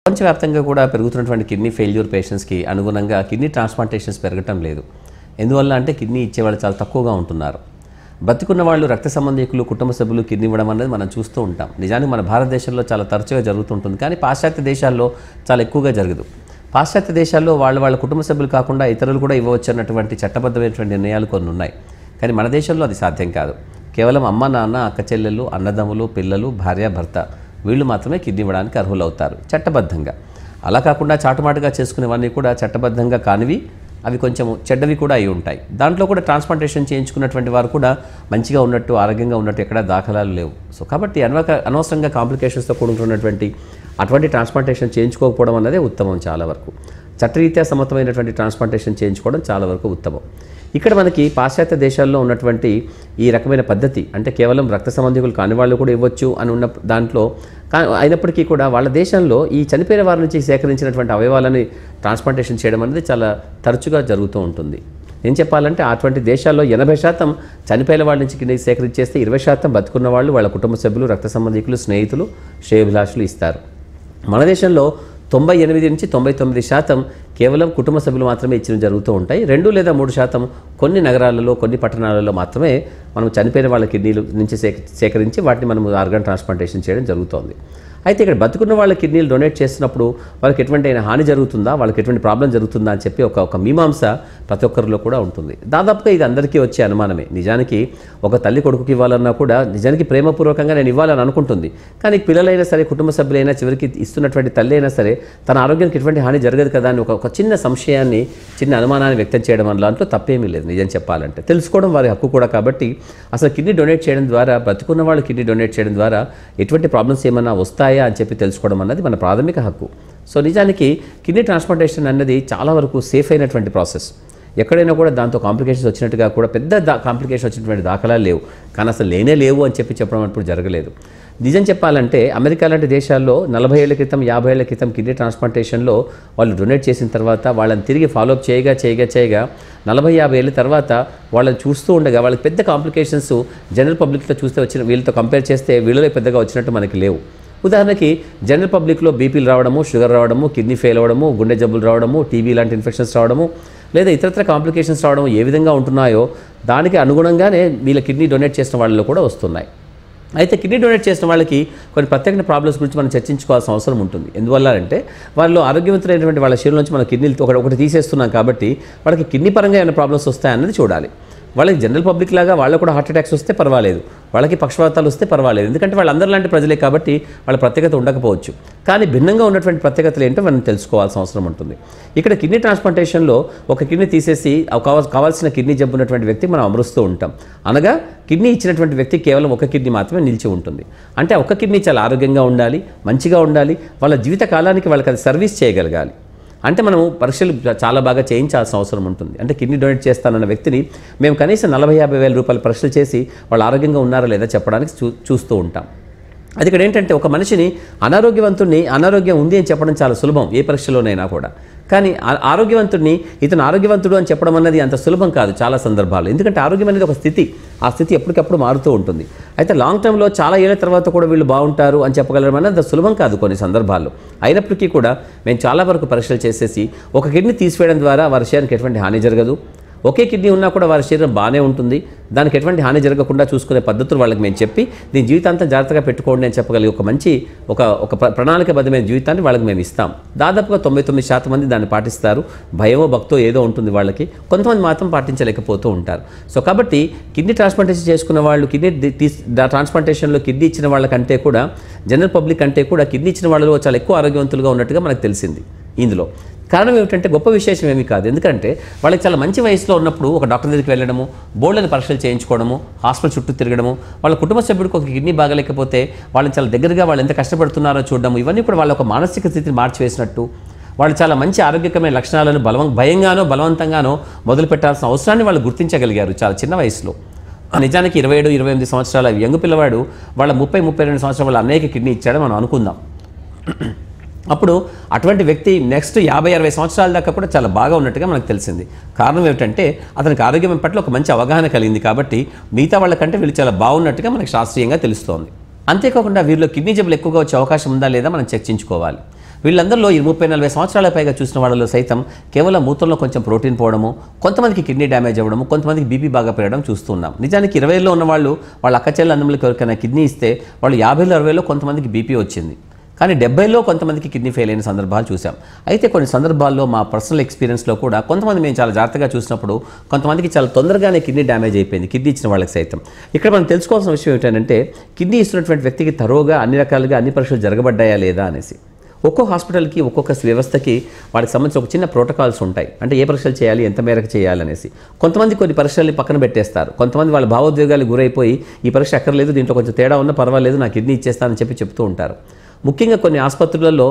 ప్రపంచవ్యాప్తంగా కూడా పెరుగుతున్నటువంటి కిడ్నీ ఫెయిల్యూర్ పేషెంట్స్కి అనుగుణంగా కిడ్నీ ట్రాన్స్ప్లాంటేషన్స్ పెరగటం లేదు. ఎందువల్ల అంటే కిడ్నీ ఇచ్చేవాళ్ళు చాలా తక్కువగా ఉంటున్నారు. బతికున్న వాళ్ళు రక్త సంబంధికులు కుటుంబ సభ్యులు కిడ్నీ ఇవ్వడం అనేది మనం చూస్తూ ఉంటాం. నిజానికి మన భారతదేశంలో చాలా తరచుగా జరుగుతుంటుంది, కానీ పాశ్చాత్య దేశాల్లో చాలా ఎక్కువగా జరగదు. పాశ్చాత్య దేశాల్లో వాళ్ళ కుటుంబ సభ్యులు కాకుండా ఇతరులు కూడా ఇవ్వవచ్చు అన్నటువంటి చట్టబద్ధమైనటువంటి నిర్ణయాలు కొన్ని ఉన్నాయి. కానీ మన దేశంలో అది సాధ్యం కాదు. కేవలం అమ్మ నాన్న అక్క చెల్లెళ్ళు అన్నదమ్ములు పిల్లలు భార్య భర్త వీళ్ళు మాత్రమే కిడ్నీ ఇవ్వడానికి అర్హులవుతారు చట్టబద్ధంగా. అలా కాకుండా చాటుమాటుగా చేసుకునేవన్నీ కూడా చట్టబద్ధంగా కానివి, అవి కొంచెం చెడ్డవి కూడా అయి ఉంటాయి. దాంట్లో కూడా ట్రాన్స్ప్లాంటేషన్ చేయించుకున్నటువంటి వారు కూడా మంచిగా ఉన్నట్టు ఆరోగ్యంగా ఉన్నట్టు ఎక్కడా దాఖలాలు లేవు. సో కాబట్టి అనవసరంగా కాంప్లికేషన్స్తో కూడుకున్నటువంటి అటువంటి ట్రాన్స్ప్లాంటేషన్ చేయించుకోకపోవడం అన్నదే ఉత్తమం. చాలా వరకు చట్టరీత్యా సమర్థమైనటువంటి ట్రాన్స్ప్లాంటేషన్ చేయించుకోవడం చాలా వరకు ఉత్తమం. ఇక్కడ మనకి పాశ్చాత్య దేశాల్లో ఉన్నటువంటి ఈ రకమైన పద్ధతి అంటే కేవలం రక్త సంబంధికులు కాని వాళ్ళు కూడా ఇవ్వచ్చు అని ఉన్న దాంట్లో అయినప్పటికీ కూడా వాళ్ళ దేశంలో ఈ చనిపోయిన వారి నుంచి సేకరించినటువంటి అవయవాలని ట్రాన్స్ప్లాంటేషన్ చేయడం అనేది చాలా తరచుగా జరుగుతూ ఉంటుంది. నేను చెప్పాలంటే అటువంటి దేశాల్లో 80% చనిపోయిన వాళ్ళ నుంచి కింద సేకరించేస్తే 20% బతుకున్న వాళ్ళు వాళ్ళ కుటుంబ సభ్యులు రక్త సంబంధికులు స్నేహితులు శ్రేయోభిలాషులు ఇస్తారు. మన దేశంలో 98 నుంచి 99% కేవలం కుటుంబ సభ్యులు మాత్రమే ఇచ్చడం జరుగుతూ ఉంటాయి. 2 లేదా 3% కొన్ని నగరాలలో కొన్ని పట్టణాలలో మాత్రమే మనం చనిపోయిన వాళ్ళ కిడ్నీలు నుంచి సేకరించి వాటిని మనం ఆర్గాన్ ట్రాన్స్ప్లాంటేషన్ చేయడం జరుగుతోంది. అయితే ఇక్కడ బతుకున్న వాళ్ళ కిడ్నీలు డొనేట్ చేసినప్పుడు వాళ్ళకి ఎటువంటి హాని జరుగుతుందా, వాళ్ళకి ఎటువంటి ప్రాబ్లం జరుగుతుందా అని చెప్పి ఒక మీమాంస ప్రతి ఒక్కరిలో కూడా ఉంటుంది. దాదాపుగా ఇది అందరికీ వచ్చే అనుమానమే. నిజానికి ఒక తల్లి కొడుకుకి ఇవ్వాలన్నా కూడా నిజానికి ప్రేమపూర్వకంగా నేను ఇవ్వాలని అనుకుంటుంది. కానీ పిల్లలైనా సరే కుటుంబ సభ్యులైనా చివరికి ఇస్తున్నటువంటి తల్లి అయినా సరే తన ఆరోగ్యానికి ఎటువంటి హాని జరగదు కదా అని ఒక చిన్న సంశయాన్ని చిన్న అనుమానాన్ని వ్యక్తం చేయడం వల్ల దాంట్లో తప్పేమీ లేదు. నిజం చెప్పాలంటే తెలుసుకోవడం వారి హక్కు కూడా. కాబట్టి అసలు కిడ్నీ డొనేట్ చేయడం ద్వారా బతుకున్న వాళ్ళు కిడ్నీ డొనేట్ చేయడం ద్వారా ఎటువంటి ప్రాబ్లమ్స్ ఏమన్నా వస్తాయా అని చెప్పి తెలుసుకోవడం అన్నది మన ప్రాథమిక హక్కు. సో నిజానికి కిడ్నీ ట్రాన్స్ప్లాంటేషన్ అన్నది చాలా వరకు సేఫ్ అయినటువంటి ప్రాసెస్. ఎక్కడైనా కూడా దాంతో కాంప్లికేషన్స్ వచ్చినట్టుగా కూడా పెద్ద కాంప్లికేషన్ వచ్చినటువంటి దాఖలాలు లేవు. కానీ అసలు లేవు అని చెప్పడం అప్పుడు జరగలేదు. నిజం చెప్పాలంటే అమెరికా లాంటి దేశాల్లో 40 ఏళ్ల క్రితం 50 ఏళ్ల క్రితం కిడ్నీ ట్రాన్స్ప్లాంటేషన్లో వాళ్ళు డొనేట్ చేసిన తర్వాత వాళ్ళని తిరిగి ఫాలోఅప్ చేయగా 40-50 ఏళ్ళ తర్వాత వాళ్ళని చూస్తూ ఉండగా వాళ్ళకి పెద్ద కాంప్లికేషన్స్ జనరల్ పబ్లిక్లో చూస్తే వచ్చిన వీళ్ళతో కంపేర్ చేస్తే వీళ్ళలో పెద్దగా వచ్చినట్టు మనకి లేవు. ఉదాహరణకి జనరల్ పబ్లిక్లో బీపీలు రావడము, షుగర్ రావడము, కిడ్నీ ఫెయిల్ అవ్వడము, గుండె జబ్బులు రావడము, టీబీ లాంటి ఇన్ఫెక్షన్స్ రావడము లేదా ఇతరత్ర కాంప్లికేషన్స్ రావడం ఏ విధంగా ఉంటున్నాయో దానికి అనుగుణంగానే వీళ్ళ కిడ్నీ డొనేట్ చేసిన వాళ్ళలో కూడా వస్తున్నాయి. అయితే కిడ్నీ డొనేట్ చేసిన వాళ్ళకి కొన్ని ప్రత్యేక ప్రాబ్లమ్స్ గురించి మనం చర్చించుకోవాల్సిన అవసరం ఉంటుంది. ఎందువల్ల అంటే వాళ్ళు ఆరోగ్యవంతులైనటువంటి వాళ్ళ శరీరం నుంచి మన కిడ్నీలు ఒకటి తీసేస్తున్నాం కాబట్టి వాళ్ళకి కిడ్నీ పరంగా ఏమైనా ప్రాబ్లమ్స్ వస్తాయన్నది చూడాలి. వాళ్ళకి జనరల్ పబ్లిక్ లాగా వాళ్ళకు కూడా హార్ట్ అటాక్స్ వస్తే పర్వాలేదు, వాళ్ళకి పక్షవాతాలు వస్తే పర్వాలేదు, ఎందుకంటే వాళ్ళందరూ లాంటి ప్రజలే కాబట్టి వాళ్ళ ప్రత్యేకత ఉండకపోవచ్చు. కానీ భిన్నంగా ఉన్నటువంటి ప్రత్యేకతలు ఏంటో మనం తెలుసుకోవాల్సిన అవసరం ఉంటుంది. ఇక్కడ కిడ్నీ ట్రాన్స్ప్లాంటేషన్లో ఒక కిడ్నీ తీసేసి కావాల్సిన కిడ్నీ జబ్బు ఉన్నటువంటి వ్యక్తి మనం అమరుస్తూ ఉంటాం. అనగా కిడ్నీ ఇచ్చినటువంటి వ్యక్తి కేవలం ఒక కిడ్నీ మాత్రమే నిలిచి ఉంటుంది. అంటే ఒక కిడ్నీ చాలా ఆరోగ్యంగా ఉండాలి, మంచిగా ఉండాలి, వాళ్ళ జీవిత కాలానికి వాళ్ళకి అది సర్వీస్ చేయగలగాలి. అంటే మనము పరీక్షలు చాలా బాగా చేయించాల్సిన అవసరం ఉంటుంది. అంటే కిడ్నీ డొనేట్ చేస్తానన్న వ్యక్తిని మేము కనీసం 40-50 వేల రూపాయల పరీక్షలు చేసి వాళ్ళు ఆరోగ్యంగా ఉన్నారా లేదా చెప్పడానికి చూస్తూ ఉంటాం. అది ఇక్కడ ఏంటంటే ఒక మనిషిని అనారోగ్యం ఉంది అని చెప్పడం చాలా సులభం ఏ పరీక్షలోనైనా కూడా. కానీ ఆరోగ్యవంతుడిని ఇతను ఆరోగ్యవంతుడు అని చెప్పడం అన్నది అంత సులభం కాదు చాలా సందర్భాలు. ఎందుకంటే ఆరోగ్యం అనేది ఒక స్థితి, ఆ స్థితి ఎప్పటికప్పుడు మారుతూ ఉంటుంది. అయితే లాంగ్ టర్మ్లో చాలా ఏళ్ళ తర్వాత కూడా వీళ్ళు బాగుంటారు అని చెప్పగలడం అనేది అంత సులభం కాదు కొన్ని సందర్భాల్లో. అయినప్పటికీ కూడా మేము చాలా వరకు పరీక్షలు చేసేసి ఒక కిడ్నీ తీసివేయడం ద్వారా వారి శరీరానికి ఎటువంటి హాని జరగదు, ఒకే కిడ్నీ ఉన్నా కూడా వారి శరీరం బాగానే ఉంటుంది, దానికి ఎటువంటి హాని జరగకుండా చూసుకునే పద్ధతులు వాళ్ళకి మేము చెప్పి దీని జీవితాంతం జాగ్రత్తగా పెట్టుకోండి అని చెప్పగలిగి ఒక మంచి ఒక ప్రణాళికబద్ధమైన జీవితాన్ని వాళ్ళకి మేము ఇస్తాం. దాదాపుగా 99% మంది దాన్ని పాటిస్తారు. భయమో భక్తో ఏదో ఉంటుంది వాళ్ళకి, కొంతమంది మాత్రం పాటించలేకపోతూ ఉంటారు. సో కాబట్టి కిడ్నీ ట్రాన్స్ప్లాంటేషన్ చేసుకున్న వాళ్ళు ట్రాన్స్ప్లాంటేషన్లో కిడ్నీ ఇచ్చిన వాళ్ళకంటే కూడా జనరల్ పబ్లిక్ అంటే కూడా కిడ్నీ ఇచ్చిన వాళ్ళలో చాలా ఎక్కువ ఆరోగ్యవంతులుగా ఉన్నట్టుగా మనకు తెలిసింది. ఇందులో కారణం ఏమిటంటే గొప్ప విశేషం ఏమీ కాదు. ఎందుకంటే వాళ్ళకి చాలా మంచి వయసులో ఉన్నప్పుడు ఒక డాక్టర్ దగ్గరికి వెళ్ళడము, బోల్డని పరీక్షలు చేయించుకోవడము, హాస్పిటల్ చుట్టూ తిరగడము, వాళ్ళ కుటుంబ సభ్యుడికి ఒక కిడ్నీ బాగలేకపోతే వాళ్ళని చాలా దగ్గరగా వాళ్ళు ఎంత కష్టపడుతున్నారో చూడడము, ఇవన్నీ కూడా వాళ్ళ ఒక మానసిక స్థితిని మార్చివేసినట్టు వాళ్ళు చాలా మంచి ఆరోగ్యకరమైన లక్షణాలను భయంగానో బలవంతంగానో మొదలు పెట్టాల్సిన అవసరాన్ని వాళ్ళు గుర్తించగలిగారు చాలా చిన్న వయసులో. నిజానికి 27-28 సంవత్సరాల యంగ్ పిల్లవాడు వాళ్ళ 30-32 సంవత్సరాల వాళ్ళ అన్నయ్యకి కిడ్నీ ఇచ్చాడని మనం అనుకుందాం. అప్పుడు అటువంటి వ్యక్తి నెక్స్ట్ 50-60 సంవత్సరాల దాకా కూడా చాలా బాగా ఉన్నట్టుగా మనకు తెలిసింది. కారణం ఏమిటంటే అతనికి ఆరోగ్యం పట్ల ఒక మంచి అవగాహన కలిగింది కాబట్టి మిగతా వాళ్ళకంటే వీళ్ళు చాలా బాగున్నట్టుగా మనకు శాస్త్రీయంగా తెలుస్తోంది. అంతేకాకుండా వీరిలో కిడ్నీ జబ్బులు ఎక్కువగా వచ్చే అవకాశం ఉందా లేదా మనం చర్చించుకోవాలి. వీళ్ళందరిలో 30-40 సంవత్సరాల పైగా చూసిన వాళ్ళలో సైతం కేవలం మూత్రంలో కొంచెం ప్రోటీన్ పోవడము, కొంతమందికి కిడ్నీ డ్యామేజ్ అవ్వడము, కొంతమందికి బీపీ బాగా పెరగడం చూస్తున్నాం. నిజానికి 20లో ఉన్న వాళ్ళు వాళ్ళ అక్కచెల్ల అన్నములకి ఎవరికైనా కిడ్నీ ఇస్తే వాళ్ళు 50లో 60లో కొంతమందికి బీపీ వచ్చింది. కానీ 70లో కొంతమందికి కిడ్నీ ఫెయిల్ అయిన సందర్భాలు చూసాం. అయితే కొన్ని సందర్భాల్లో మా పర్సనల్ ఎక్స్పీరియన్స్లో కూడా కొంతమంది మేము చాలా జాగ్రత్తగా చూసినప్పుడు కొంతమందికి చాలా తొందరగానే కిడ్నీ డ్యామేజ్ అయిపోయింది, కిడ్నీ ఇచ్చిన వాళ్ళకి సైతం. ఇక్కడ మనం తెలుసుకోవాల్సిన విషయం ఏంటంటే కిడ్నీ ఇస్తున్నటువంటి వ్యక్తికి తరోగా అన్ని రకాలుగా అన్ని పరీక్షలు జరగబడ్డాయా లేదా అనేసి. ఒక్కో హాస్పిటల్కి ఒక్కొక్క వ్యవస్థకి వాటికి సంబంధించి ఒక చిన్న ప్రోటోకాల్స్ ఉంటాయి. అంటే ఏ పరీక్షలు చేయాలి, ఎంత మేరకు చేయాలనేసి. కొంతమంది కొన్ని పరీక్షల్ని పక్కన పెట్టేస్తారు. కొంతమంది వాళ్ళ భావోద్వేగాలకు గురైపోయి ఈ పరీక్ష అక్కర్లేదు, దీంట్లో కొంచెం తేడా ఉన్నా పర్వాలేదు, నా కిడ్నీ ఇచ్చేస్తానని చెప్తూ ఉంటారు. ముఖ్యంగా కొన్ని ఆసుపత్రులలో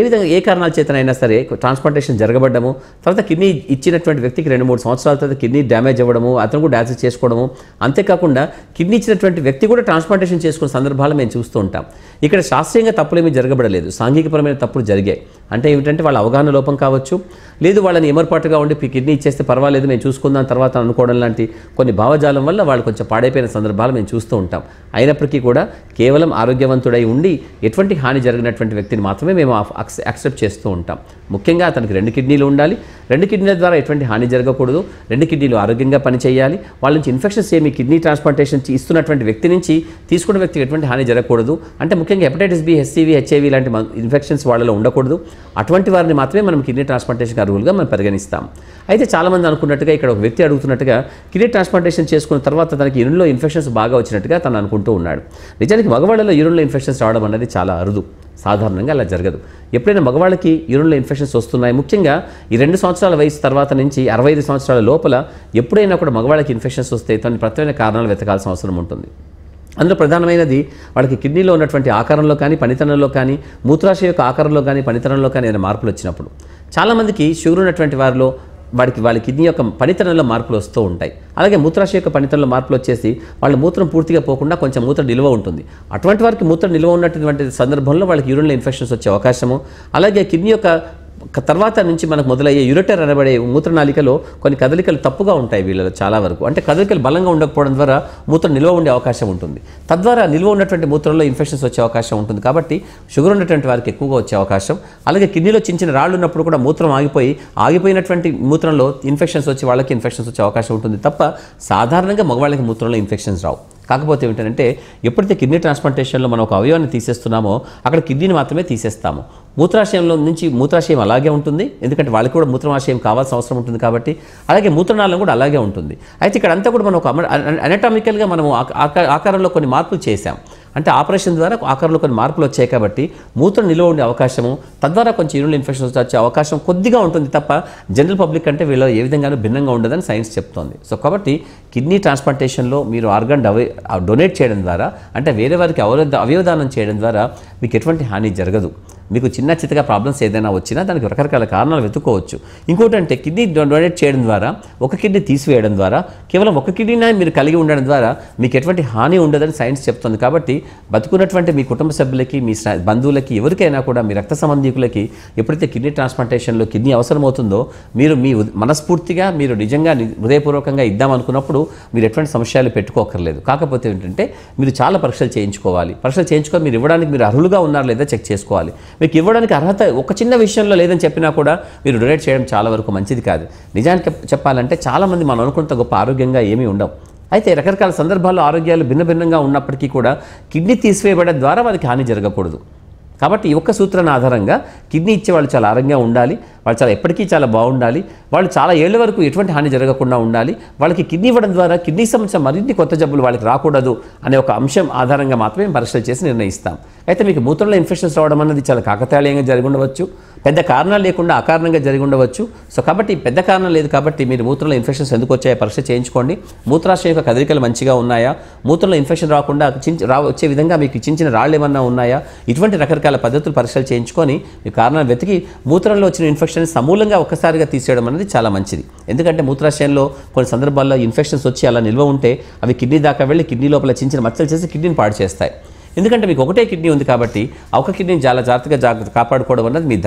ఏ కారణాల చేతనైనా సరే ట్రాన్స్ప్లాంటేషన్ జరగబడ్డము, తర్వాత కిడ్నీ ఇచ్చినటువంటి వ్యక్తికి 2-3 సంవత్సరాల తర్వాత కిడ్నీ డ్యామేజ్ అవ్వడము, అతను కూడా డయాలసిస్ చేసుకోవడము, అంతేకాకుండా కిడ్నీ ఇచ్చినటువంటి వ్యక్తి కూడా ట్రాన్స్ప్లాంటేషన్ చేసుకున్న సందర్భాలు మేము చూస్తూ ఉంటాం. ఇక్కడ శాస్త్రీయంగా తప్పులేమీ జరగబడలేదు, సాంఘికపరమైన తప్పులు జరిగాయి. అంటే ఏమిటంటే వాళ్ళ అవగాహన లోపం కావచ్చు, లేదు వాళ్ళని ఏమర్పాటుగా ఉండి కిడ్నీ ఇచ్చేస్తే పర్వాలేదు మేము చూసుకుందాం తర్వాత అనుకోవడం లాంటి కొన్ని భావజాలం వల్ల వాళ్ళు కొంచెం పాడైపోయిన సందర్భాలు మేము చూస్తూ ఉంటాం. అయినప్పటికీ కూడా కేవలం ఆరోగ్యవంతుడై ఉండి ఎటువంటి హాని జరిగినటువంటి వ్యక్తిని మాత్రమే మేము యాక్సెప్ట్ చేస్తూ ఉంటాం. ముఖ్యంగా అతనికి 2 కిడ్నీలు ఉండాలి, 2 కిడ్నీల ద్వారా ఎటువంటి హాని జరగకూడదు, 2 కిడ్నీలు ఆరోగ్యంగా పనిచేయాలి, వాళ్ళ నుంచి ఇన్ఫెక్షన్స్ ఏమి కిడ్నీ ట్రాన్స్ప్లాంటేషన్ ఇస్తున్నటువంటి వ్యక్తి నుంచి తీసుకున్న వ్యక్తికి ఎటువంటి హాని జరగకూడదు. అంటే ముఖ్యంగా హెపటైటిస్ బి, హెచ్సివి, హెచ్ఐవి లాంటి ఇన్ఫెక్షన్స్ వాళ్ళలో ఉండకూడదు. అటువంటి వారిని మాత్రమే మనం కిడ్నీ ట్రాన్స్ప్లాంటేషన్ అర్హులుగా మనం పరిగణిస్తాం. అయితే చాలామంది అనుకున్నట్టుగా ఇక్కడ ఒక వ్యక్తి అడుగుతున్నట్టుగా కిడ్నీ ట్రాన్స్ప్లాంటేషన్ చేసుకున్న తర్వాత తనకి యూరిన్లో ఇన్ఫెక్షన్స్ బాగా వచ్చినట్టుగా తను అనుకుంటూ ఉన్నాడు. నిజానికి మగవాళ్ళలో యూరిన్లో ఇన్ఫెక్షన్స్ రావడం అనేది చాలా అరుదు, సాధారణంగా అలా జరగదు. ఎప్పుడైనా మగవాళ్ళకి యూరిన్లో ఇన్ఫెక్షన్స్ వస్తున్నాయి, ముఖ్యంగా ఈ 2 సంవత్సరాల వయసు తర్వాత నుంచి 65 సంవత్సరాల లోపల ఎప్పుడైనా కూడా మగవాళ్ళకి ఇన్ఫెక్షన్స్ వస్తే తన ప్రత్యేకమైన కారణాలు వెతకాల్సిన అవసరం ఉంటుంది. అందులో ప్రధానమైనది వాళ్ళకి కిడ్నీలో ఉన్నటువంటి ఆకారంలో కానీ పనితనంలో కానీ, మూత్రాశయ యొక్క ఆకారంలో కానీ పనితనంలో కానీ ఏదైనా మార్పులు వచ్చినప్పుడు. చాలామందికి షుగర్ ఉన్నటువంటి వారిలో వాళ్ళ కిడ్నీ యొక్క పనితనంలో మార్పులు వస్తూ ఉంటాయి. అలాగే మూత్రాశయ యొక్క పనితనంలో మార్పులు వచ్చేసి వాళ్ళ మూత్రం పూర్తిగా పోకుండా కొంచెం మూత్రం నిల్వ ఉంటుంది. అటువంటి వారికి మూత్రం నిల్వ ఉన్నటువంటి సందర్భంలో వాళ్ళకి యూరిన్లో ఇన్ఫెక్షన్స్ వచ్చే అవకాశము, అలాగే కిడ్నీ యొక్క తర్వాత నుంచి మనకు మొదలయ్యే యూరెటర్ అనబడే మూత్రనాళికలో కొన్ని కదలికలు తప్పుగా ఉంటాయి వీళ్ళలో చాలా వరకు. అంటే కదలికలు బలంగా ఉండకపోవడం ద్వారా మూత్రం నిల్వ ఉండే అవకాశం ఉంటుంది. తద్వారా నిల్వ ఉన్నటువంటి మూత్రంలో ఇన్ఫెక్షన్స్ వచ్చే అవకాశం ఉంటుంది. కాబట్టి షుగర్ ఉన్నటువంటి వారికి ఎక్కువగా వచ్చే అవకాశం. అలాగే కిడ్నీలో చిన్న రాళ్ళు ఉన్నప్పుడు కూడా మూత్రం ఆగిపోయినటువంటి మూత్రంలో ఇన్ఫెక్షన్స్ వచ్చి వాళ్ళకి ఇన్ఫెక్షన్స్ వచ్చే అవకాశం ఉంటుంది తప్ప సాధారణంగా మగవాళ్ళకి మూత్రంలో ఇన్ఫెక్షన్స్ రావు. కాకపోతే ఏంటంటే ఎప్పుడైతే కిడ్నీ ట్రాన్స్ప్లాంటేషన్లో మనం ఒక అవయవాన్ని తీసేస్తున్నామో అక్కడ కిడ్నీని మాత్రమే తీసేస్తాము. మూత్రాశయంలో నుంచి మూత్రాశయం అలాగే ఉంటుంది, ఎందుకంటే వాళ్ళకి కూడా మూత్రాశయం కావాల్సిన అవసరం ఉంటుంది కాబట్టి. అలాగే మూత్రనాళం కూడా అలాగే ఉంటుంది. అయితే ఇక్కడ అంతా కూడా మనం ఒక అనటామికల్గా మనము ఆకారంలో కొన్ని మార్పులు చేశాం. అంటే ఆపరేషన్ ద్వారా ఆకారంలో కొన్ని మార్పులు వచ్చాయి కాబట్టి మూత్రం నిల్వ ఉండే అవకాశము, తద్వారా కొంచెం యూరిన్ ఇన్ఫెక్షన్స్ వచ్చే అవకాశం కొద్దిగా ఉంటుంది తప్ప జనరల్ పబ్లిక్ అంటే వీళ్ళు ఏ విధంగానూ భిన్నంగా ఉండదని సైన్స్ చెప్తోంది. సో కాబట్టి కిడ్నీ ట్రాన్స్ప్లాంటేషన్లో మీరు ఆర్గాన్ డొనేట్ చేయడం ద్వారా, అంటే వేరే వారికి అవయవదానం చేయడం ద్వారా మీకు ఎటువంటి హాని జరగదు. మీకు చిన్న చిత్తగా ప్రాబ్లమ్స్ ఏదైనా వచ్చినా దానికి రకరకాల కారణాలు వెతుక్కోవచ్చు. ఇంకోటి అంటే కిడ్నీ డొనేట్ చేయడం ద్వారా, ఒక కిడ్నీ తీసివేయడం ద్వారా, కేవలం ఒక కిడ్నీనే మీరు కలిగి ఉండడం ద్వారా మీకు ఎటువంటి హాని ఉండదని సైన్స్ చెప్తుంది. కాబట్టి బతుకున్నటువంటి మీ కుటుంబ సభ్యులకి, మీ బంధువులకి, ఎవరికైనా కూడా మీ రక్త సంబంధికులకి ఎప్పుడైతే కిడ్నీ ట్రాన్స్ప్లాంటేషన్లో కిడ్నీ అవసరమవుతుందో మీరు మీ మనస్ఫూర్తిగా మీరు నిజంగా హృదయపూర్వకంగా ఇద్దామనుకున్నప్పుడు మీరు ఎటువంటి సమస్యలు పెట్టుకోకర్లేదు. కాకపోతే ఏంటంటే మీరు చాలా పరీక్షలు చేయించుకోవాలి. పరీక్షలు చేయించుకొని మీరు ఇవ్వడానికి మీరు అర్హులుగా ఉన్నారా లేదా చెక్ చేసుకోవాలి. మీకు ఇవ్వడానికి అర్హత ఒక చిన్న విషయంలో లేదని చెప్పినా కూడా మీరు డొనేట్ చేయడం చాలా వరకు మంచిది కాదు. నిజానికి చెప్పాలంటే చాలామంది మనం అనుకున్నంత గొప్ప ఆరోగ్యంగా ఏమీ ఉండవు. అయితే రకరకాల సందర్భాల్లో ఆరోగ్యాలు భిన్నంగా ఉన్నప్పటికీ కూడా కిడ్నీ తీసివేయబడడం ద్వారా వారికి హాని జరగకూడదు. కాబట్టి ఈ ఒక్క సూత్రాన్ని ఆధారంగా కిడ్నీ ఇచ్చే వాళ్ళు చాలా ఆరోగ్యంగా ఉండాలి, వాళ్ళు చాలా ఎప్పటికీ చాలా బాగుండాలి, వాళ్ళు చాలా ఏళ్ళ వరకు ఎటువంటి హాని జరగకుండా ఉండాలి. వాళ్ళకి కిడ్నీ ఇవ్వడం ద్వారా కిడ్నీ సంబంధించిన మరిన్ని కొత్త జబ్బులు వాళ్ళకి రాకూడదు అనే ఒక అంశం ఆధారంగా మాత్రమే పరీక్షలు చేసి నిర్ణయిస్తాం. అయితే మీకు మూత్రంలో ఇన్ఫెక్షన్స్ రావడం అనేది చాలా కాకతాళీయంగా జరిగి ఉండవచ్చు, పెద్ద కారణాలు లేకుండా అకారణంగా జరిగి ఉండవచ్చు. సో కాబట్టి పెద్ద కారణం లేదు కాబట్టి మీరు మూత్రంలో ఇన్ఫెక్షన్స్ ఎందుకు వచ్చాయో పరీక్ష చేయించుకోండి. మూత్రాశయ యొక్క కదలికలు మంచిగా ఉన్నాయా, మూత్రంలో ఇన్ఫెక్షన్ రాకుండా వచ్చే విధంగా మీకు చిన్న రాళ్ళు ఏమన్నా ఉన్నాయా, ఇటువంటి రకరకాల పద్ధతులు పరీక్షలు చేయించుకొని మీ కారణాలు వెతికి మూత్రంలో వచ్చిన ఇన్ఫెక్షన్ సమూలంగా ఒక్కసారిగా తీసేయడం అనేది చాలా మంచిది. ఎందుకంటే మూత్రాశయంలో కొన్ని సందర్భాల్లో ఇన్ఫెక్షన్స్ వచ్చి అలా నిల్వ ఉంటే అవి కిడ్నీ దాకా వెళ్ళి కిడ్నీ లోపల చిన్న మచ్చలు చేసి కిడ్నీని పాడు చేస్తాయి. ఎందుకంటే మీకు ఒకటే కిడ్నీ ఉంది కాబట్టి ఒక కిడ్నీని చాలా జాగ్రత్తగా కాపాడుకోవడం అన్నది మీ ధర్మం.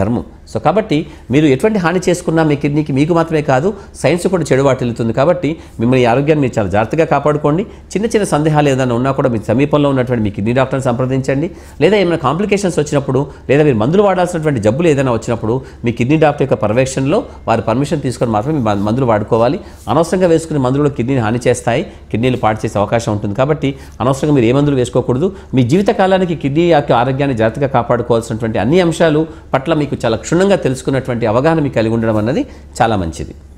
సో కాబట్టి మీరు ఎటువంటి హాని చేసుకున్నా మీ కిడ్నీకి మీకు మాత్రమే కాదు సైన్స్ కూడా చెడు వాటిల్లుతుంది. కాబట్టి మిమ్మల్ని ఆరోగ్యాన్ని మీరు చాలా జాగ్రత్తగా కాపాడుకోండి. చిన్న చిన్న సందేహాలు ఏదైనా ఉన్నా కూడా మీ సమీపంలో ఉన్నటువంటి మీ కిడ్నీ డాక్టర్ని సంప్రదించండి. లేదా ఏమైనా కాంప్లికేషన్స్ వచ్చినప్పుడు లేదా మీరు మందులు వాడాల్సినటువంటి జబ్బులు ఏదైనా వచ్చినప్పుడు మీ కిడ్నీ డాక్టర్ యొక్క పర్యవేక్షణలో వారి పర్మిషన్ తీసుకొని మాత్రమే మీ మందులు వాడుకోవాలి. అనవసరంగా వేసుకునే మందులు కిడ్నీని హాని చేస్తాయి, కిడ్నీలు పాడు చేసే అవకాశం ఉంటుంది. కాబట్టి అనవసరంగా మీరు ఏ మందులు వేసుకోకూడదు. మీ జీవితకాలానికి కిడ్నీ యొక్క ఆరోగ్యాన్ని జాగ్రత్తగా కాపాడుకోవాల్సినటువంటి అన్ని అంశాలు పట్ల మీకు చాలా క్షుణ్ణంగా తెలుసుకున్నటువంటి అవగాహన మీకు కలిగి ఉండడం అన్నది చాలా మంచిది.